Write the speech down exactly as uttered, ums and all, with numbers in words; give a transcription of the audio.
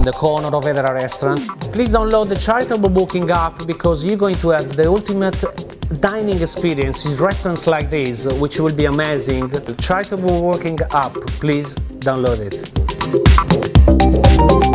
the corner of Edera restaurant. Please download the ChariTable booking app because you're going to have the ultimate dining experience in restaurants like this, which will be amazing. The ChariTable working app, please download it.